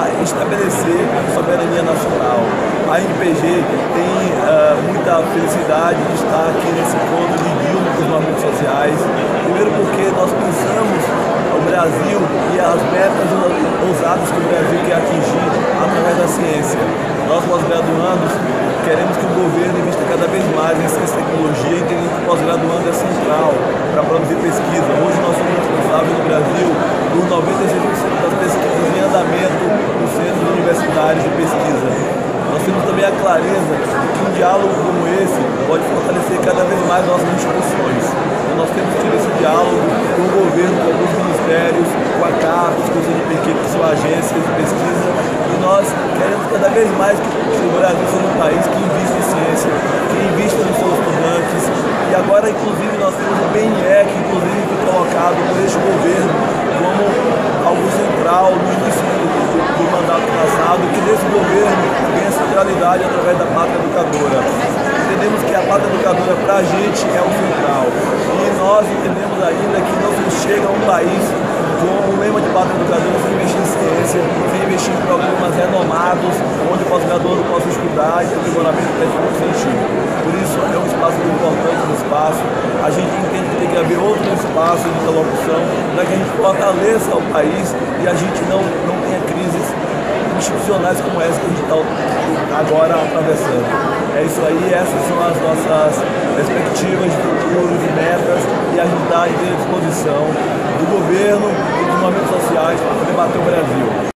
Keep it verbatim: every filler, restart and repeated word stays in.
a estabelecer a soberania nacional. A N P G tem uh, muita felicidade de estar aqui nesse encontro de Dilma com os movimentos sociais. Primeiro porque nós pensamos o Brasil e as metas ousadas que o Brasil quer atingir através da ciência. Nós, pós-graduandos, queremos que o governo invista cada vez mais em ciência e tecnologia, entendendo que o pós-graduando é central para produzir pesquisa. Hoje nós somos responsáveis no Brasil por noventa e seis por cento das pesquisas em andamento nos centros universitários de pesquisa. Nós temos também a clareza que um diálogo como esse pode fortalecer cada vez mais nossas instituições. Então, nós temos tido esse diálogo com o governo, com alguns ministérios, com a CAPES, com o C N Pq, que são agências de pesquisa, e nós queremos cada vez mais que o Brasil seja um país que invista em ciência, que invista nos seus estudantes, e agora, inclusive, nós temos o B N E, que inclusive foi colocado por este governo como algo central no início do, do, do mandato passado, que desse governo ganha centralidade através da pátria educadora. Entendemos que a pátria educadora para a gente é o central, e nós entendemos ainda que não se chega a um país com o lema de pátria educadora sem investir em ciência, sem investir em programas renomados, onde o pós-graduando possa estudar e ter aprimoramento técnico-científico. Por isso é um espaço muito importante no espaço. A gente entende que tem que haver outro espaço de interlocução para que a gente fortaleça o país e a gente não, não tenha crises institucionais como essa que a gente está agora atravessando. É isso aí, essas são as nossas perspectivas de futuro, de metas, e a gente está à disposição do governo e dos movimentos sociais para debater o Brasil.